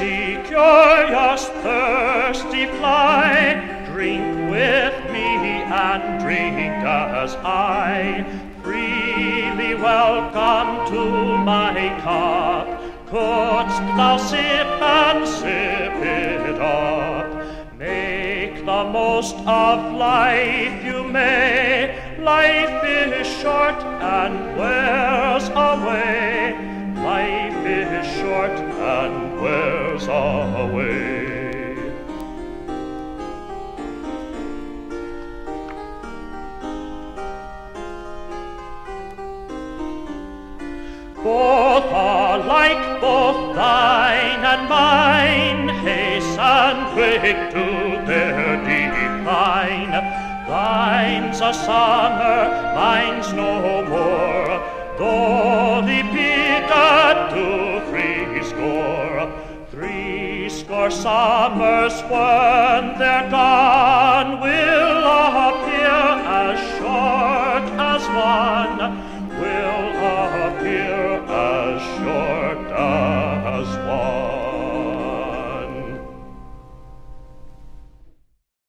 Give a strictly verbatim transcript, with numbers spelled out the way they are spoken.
See curious thirsty fly, drink with me and drink as I. Freely welcome to my cup, couldst thou sip and sip it up. Make the most of life you may, life is short and wears away. Life is short and wears away. Both alike, both thine and mine, hasten quick to their decline. Thine's a summer, mine's no more, though the begat to threescore. Threescore summers when they're gone will appear as short as one, will appear